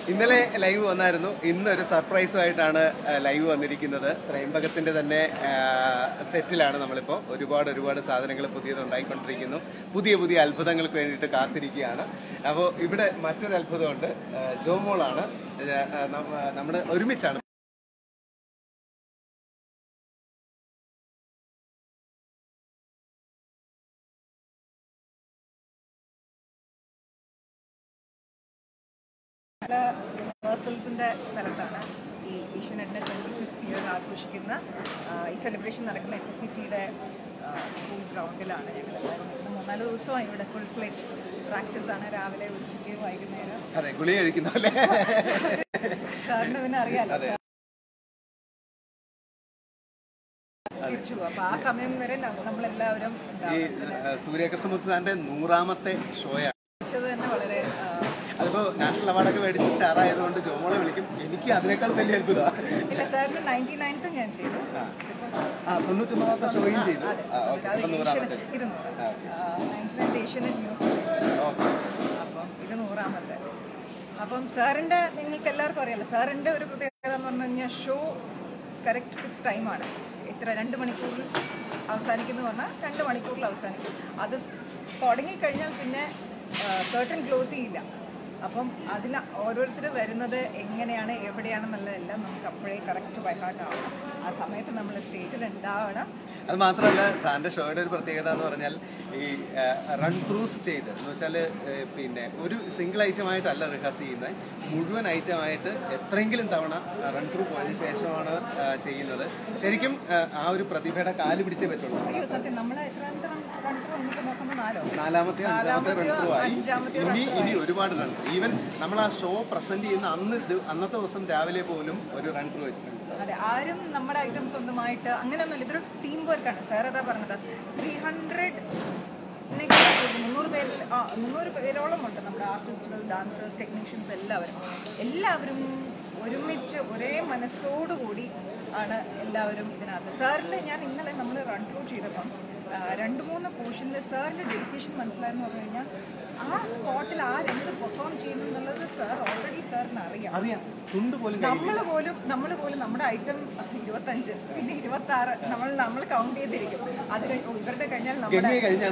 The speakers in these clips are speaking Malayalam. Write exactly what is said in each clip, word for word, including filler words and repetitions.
ഇന്നലെ ലൈവ് വന്നായിരുന്നു. ഇന്നൊരു സർപ്രൈസുമായിട്ടാണ് ലൈവ് വന്നിരിക്കുന്നത്. ത്രയംബകത്തിൻ്റെ തന്നെ സെറ്റിലാണ് നമ്മളിപ്പോൾ. ഒരുപാട് ഒരുപാട് സാധനങ്ങൾ പുതിയത് ഉണ്ടായിക്കൊണ്ടിരിക്കുന്നു. പുതിയ പുതിയ അത്ഭുതങ്ങൾക്ക് വേണ്ടിയിട്ട് കാത്തിരിക്കുകയാണ്. അപ്പോൾ ഇവിടെ മറ്റൊരു അത്ഭുതമുണ്ട്. ജോമോളാണ്. നമ്മൾ ഒരുമിച്ചാണ് യൂണിവേഴ്സൽസിൻ്റെ സ്ഥലത്താണ് ഈ ഏഷ്യാനെറ്റിൻ്റെ ട്വൻറ്റി ഫിഫ്ത്ത് ഇയർ ആഘോഷിക്കുന്ന ഈ സെലിബ്രേഷൻ നടക്കുന്ന എഫ് എസ് സി ടിയുടെ സ്കൂൾ ഗ്രൗണ്ടിലാണ് ഞങ്ങൾ എല്ലാവരും. മൂന്നാല് ദിവസമായി ഇവിടെ ഫുൾ ഫ്ലെഡ്ജ് പ്രാക്ടീസാണ്. രാവിലെ ഉച്ചയ്ക്ക് വൈകുന്നേരം. അതെ, ഗുളി കഴിക്കുന്ന പോലെ. സാറിന് പിന്നെ അറിയാലോ. അപ്പൊ ആ സമയം വരെ നമ്മളെല്ലാവരും ഈ സൂര്യകൃഷ്ണമൂർത്തി സാറിന്റെ നൂറാമത്തെ ഷോയാണ് തന്നെ. വളരെ അതിപ്പോ നാഷണൽ അവാർഡൊക്കെ മേടിച്ച് സ്റ്റാർ ആയതുകൊണ്ട് ജോമോളെ വിളിക്കും. എനിക്ക് അതിനേക്കാൾ വലിയ അത്ഭുതമാണ്. ഇല്ല, സാറിന് നയൻറ്റി നയൻത്ത് ഞാൻ ചെയ്തു. ആ തൊണ്ണൂറ്റൊമ്പതാമത്തെ ഷോയും ചെയ്തു. അപ്പം ഇത് നൂറാമത്തെ. അപ്പം സാറിൻ്റെ നിങ്ങൾക്ക് എല്ലാവർക്കും അറിയാലോ, സാറിൻ്റെ ഒരു പ്രത്യേകത എന്ന് പറഞ്ഞു കഴിഞ്ഞാൽ ഷോ കറക്റ്റ് ഫിക്സ് ടൈമാണ്. ഇത്ര രണ്ട് മണിക്കൂറിൽ അവസാനിക്കുന്നു പറഞ്ഞാൽ രണ്ട് മണിക്കൂറിൽ അവസാനിക്കും. അത് തുടങ്ങിക്കഴിഞ്ഞാൽ പിന്നെ കേർട്ടൻ ക്ലോസ് ചെയ്യില്ല. അപ്പം അതിൽ ഓരോരുത്തർ വരുന്നത് എങ്ങനെയാണ് എവിടെയാണെന്നുള്ളതെല്ലാം നമുക്ക് അപ്പോഴേ കറക്റ്റ് ബൈഹാർട്ടാവണം. ആ സമയത്ത് നമ്മൾ സ്റ്റേജിൽ ഉണ്ടാവണം. അത് മാത്രമല്ല, സാറിൻ്റെ ഷോയുടെ ഒരു പ്രത്യേകത എന്ന് പറഞ്ഞാൽ ഈ റൺ ത്രൂസ് ചെയ്ത് എന്ന് വെച്ചാൽ പിന്നെ ഒരു സിംഗിൾ ഐറ്റമായിട്ടല്ല റിഹേഴ്സ് ചെയ്യുന്നത്, മുഴുവൻ ഐറ്റമായിട്ട് എത്രയെങ്കിലും തവണ റൺ ത്രൂ പോയതിനു ശേഷമാണ് ചെയ്യുന്നത്. ശരിക്കും ആ ഒരു പ്രതിഭയുടെ കാല് പിടിച്ചേ പറ്റുള്ളൂ. സത്യം, നമ്മൾ നാലാമത്തെ അഞ്ചാമത്തെ റൺ ത്രൂ ആയി. ഇനി ഇനി ഒരുപാട് റൺ. ഈവൻ നമ്മൾ ആ ഷോ പ്രസന്റ് ചെയ്യുന്ന അന്ന് അന്നത്തെ ദിവസം രാവിലെ പോലും ഒരു റൺ ത്രൂ വെച്ചിട്ടുണ്ട്. അതെ, ആരും നമ്മുടെ ഐറ്റം സ്വന്തമായിട്ട് അങ്ങനെയൊന്നുമില്ല. ഇതൊരു ടീം വർക്കാണ്. സാർ അതാ പറഞ്ഞത്. ത്രീ ഹൺഡ്രഡ് മുന്നൂറ് പേരിൽ ആ മുന്നൂറ് പേരോളം ഉണ്ട് നമ്മുടെ ആർട്ടിസ്റ്റുകൾ, ഡാൻസേഴ്സ്, ടെക്നീഷ്യൻസ് എല്ലാവരും എല്ലാവരും ഒരുമിച്ച് ഒരേ മനസ്സോടുകൂടി ആണ് എല്ലാവരും ഇതിനകത്ത്. സാറിൻ്റെ ഞാൻ ഇന്നലെ നമ്മൾ റൺ ത്രൂ ചെയ്തപ്പം രണ്ട് മൂന്ന് പോർഷനിൽ സാറിൻ്റെ ഡെഡിക്കേഷൻ മനസ്സിലായെന്ന് പറഞ്ഞു കഴിഞ്ഞാൽ ആ സ്പോട്ടിൽ ആരെന്ത് പെർഫോം ചെയ്യുന്നു എന്നുള്ളത് സാർ ഓൾറെഡി സാറിന് അറിയാം. നമ്മൾ പോലും നമ്മൾ പോലും നമ്മുടെ ഐറ്റം ഇരുപത്തഞ്ച് പിന്നെ ഇരുപത്തി ആറ് നമ്മൾ നമ്മൾ കൗണ്ട് ചെയ്തിരിക്കും. അത് ഇവരുടെ കഴിഞ്ഞാൽ നമ്മുടെ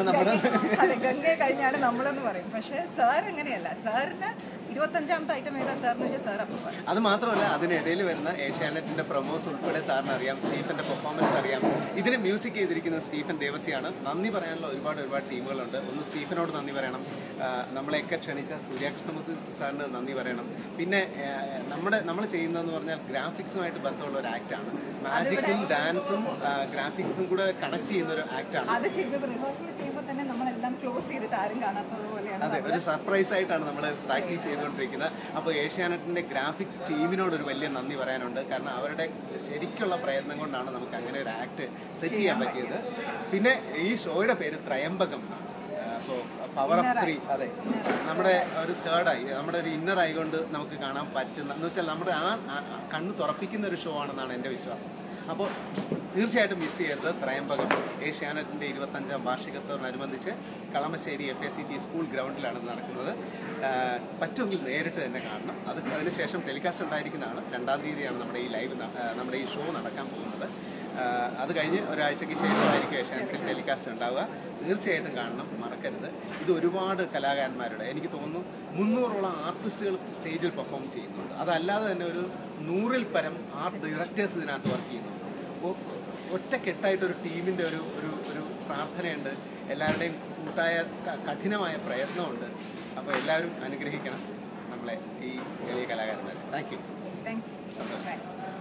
അതെ ഗംഗയെ കഴിഞ്ഞാണ് നമ്മളെന്ന് പറയും. പക്ഷേ സാർ അങ്ങനെയല്ല. സാറിന് ഇരുപത്തഞ്ചാമത്തെ ഐറ്റം ഏതാ സാറിന് വെച്ചാൽ സാർ അപ്പം പറയും. അത് മാത്രമല്ല, അതിനിടയിൽ വരുന്ന ഏഷ്യാനെറ്റിന്റെ പ്രൊമോസ് ഉൾപ്പെടെ സാറിന് അറിയാം. സ്റ്റീഫന്റെ പെർഫോമൻസ് അറിയാം. ഇതിന് മ്യൂസിക് ചെയ്തിരിക്കുന്നത് സ്റ്റീഫൻ ദേവസിയാണ്. നന്ദി പറയാനുള്ള ഒരുപാട് ഒരുപാട് ടീമുകളുണ്ട്. ഒന്ന് സ്റ്റീഫനോട് നന്ദി പറയണം. നമ്മളെയൊക്കെ ക്ഷണിച്ച സൂര്യകൃഷ്ണമൂർത്തി സാറിന് നന്ദി പറയണം. പിന്നെ നമ്മുടെ നമ്മൾ ചെയ്യുന്നതെന്ന് പറഞ്ഞാൽ ഗ്രാഫിക്സുമായിട്ട് ബന്ധമുള്ള ഒരു ആക്റ്റാണ്. മാജിക്കും ഡാൻസും ഗ്രാഫിക്സും കൂടെ കണക്ട് ചെയ്യുന്ന ഒരു ആക്റ്റാണ്. അത് ചെയ്യുമ്പോൾ തന്നെ നമ്മളെല്ലാം ക്ലോസ് ചെയ്തിട്ട് ആരും കാണാത്തത് പോലെയാണ്. അതെ, ഒരു സർപ്രൈസ് ആയിട്ടാണ് നമ്മൾ പ്രാക്ടീസ് ചെയ്തുകൊണ്ടിരിക്കുന്നത്. അപ്പോൾ ഏഷ്യാനെറ്റിന്റെ ഗ്രാഫിക്സ് ടീമിനോട് ഒരു വലിയ നന്ദി പറയാനുണ്ട്. കാരണം അവരുടെ ശരിക്കുള്ള പ്രയത്നം കൊണ്ടാണ് നമുക്ക് അങ്ങനെ ഒരു ആക്ട് സെറ്റ് ചെയ്യാൻ പറ്റിയത്. പിന്നെ ഈ ഷോയുടെ പേര് ത്രയംബകം. അപ്പോൾ പവർ ഓഫ് ത്രീ. അതെ, നമ്മുടെ ഒരു തേർഡ് ഐ, നമ്മുടെ ഒരു ഇന്നർ ഐ കൊണ്ട് നമുക്ക് കാണാൻ പറ്റുന്ന എന്ന് വെച്ചാൽ നമ്മുടെ ആ കണ്ണ് തുറപ്പിക്കുന്ന ഒരു ഷോ ആണെന്നാണ് എൻ്റെ വിശ്വാസം. അപ്പോൾ തീർച്ചയായിട്ടും മിസ് ചെയ്യരുത് ത്രയംബകം. ഏഷ്യാനെറ്റിൻ്റെ ഇരുപത്തഞ്ചാം വാർഷികത്തോടനുബന്ധിച്ച് Kalamassery F A C T school ഗ്രൗണ്ടിലാണ് നടക്കുന്നത്. പറ്റുമെങ്കിൽ നേരിട്ട് തന്നെ കാണണം. അത് അതിനുശേഷം ടെലികാസ്റ്റ് ഉണ്ടായിരിക്കുന്നതാണ്. രണ്ടാം തീയതിയാണ് നമ്മുടെ ഈ ലൈവ് നമ്മുടെ ഈ ഷോ നടക്കാൻ പോകുന്നത്. അത് കഴിഞ്ഞ് ഒരാഴ്ചയ്ക്ക് ശേഷമായിരിക്കും ഏഷ്യാനെറ്റിൽ ടെലികാസ്റ്റ് ഉണ്ടാവുക. തീർച്ചയായിട്ടും കാണണം, മറക്കരുത്. ഇത് ഒരുപാട് കലാകാരന്മാരുടെ, എനിക്ക് തോന്നുന്നു മുന്നൂറോളം ആർട്ടിസ്റ്റുകൾ സ്റ്റേജിൽ പെർഫോം ചെയ്യുന്നുണ്ട്. അതല്ലാതെ തന്നെ ഒരു നൂറിൽ പരം ആർട്ട് ഡയറക്ടേഴ്സ് ഇതിനകത്ത് വർക്ക് ചെയ്യുന്നുണ്ട്. അപ്പോൾ ഒറ്റക്കെട്ടായിട്ടൊരു ടീമിൻ്റെ ഒരു ഒരു ഒരു പ്രാർത്ഥനയുണ്ട്. എല്ലാവരുടെയും കൂട്ടായ കഠിനമായ പ്രയത്നമുണ്ട്. അപ്പോൾ എല്ലാവരും അനുഗ്രഹിക്കണം നമ്മളെ ഈ വലിയ കലാകാരന്മാരെ. Thank you. Thank you. സന്തോഷം.